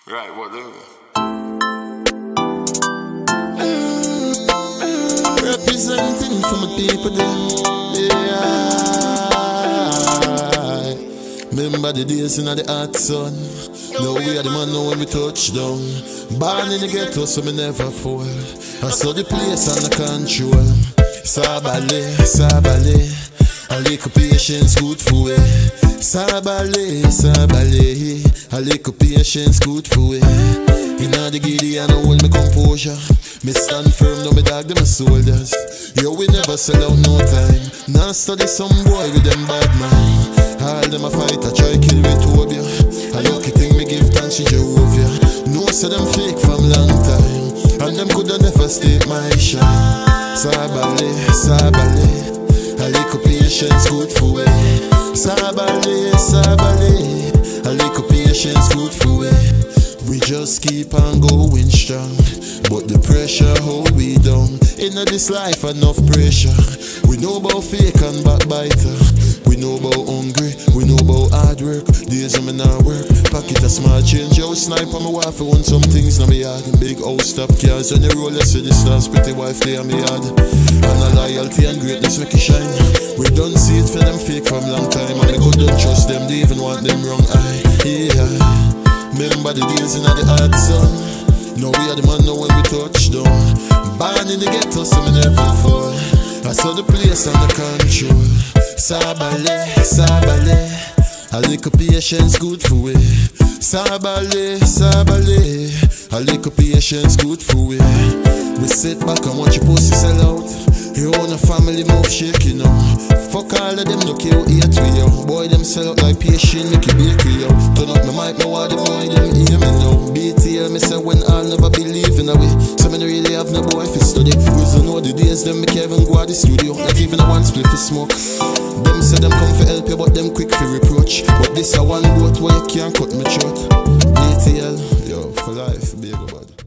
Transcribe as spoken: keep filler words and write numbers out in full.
Right, whatever. Representing for my people then. Yeah. Remember the days in the hot sun. Now we are the man now when we touch down. Born in the ghetto so me never fall. I saw the place and the control. Sabale, sabale, a little patience good for it. Sabale, sabale, a little patience good for it. Inna the giddy and I hold my composure. Me stand firm, now me dog them soldiers. Yo, we never sell out no time. Now study some boy with them bad mind. All them a fight, I try kill with Tobia. A lucky thing me give thanks to Jehovah. No say them fake from long time, and them coulda never stay my shine. Sabale, sabale, a little patience good for it. Sabale, sabale, a little patience good for it. We just keep on going strong, but the pressure hold we down. In this life enough pressure. We know about fake and backbiter. We know about hungry, we know about hard work. Days when me not work, pocket a small change. Yo, snipe on my wife, I want some things na me yard. Big house, top cars, and the roll, I see the stars, pretty wife there on me yard. And a loyalty and greatness make it shine. We don't see it for them fake from long time, and we couldn't trust them, they even want them wrong eye. Yeah. Remember the days in the hot sun. Now we are the man now when we touch down. Born in the ghetto so me never fall. I saw the place and the control. Sabale, sabale, a little patience good for it. Sabale, sabale, a little patience good for it. We sit back and watch your pussy sell out. Your own family move shaking now. Fuck all of them, look you hate with you. Boy, them sell out like patient, make you bakery out. Turn up my mic, now all the boy, them hear me now. B T L, me say when I'll never believe in a way. So me no really have no boy for study. We don't know the days, them make even go out the studio. Not even a one split for smoke. Them say them come for help you, but them quick for reproach. But this a one goat where you can't cut me short. B T L, yo, for life, baby bud.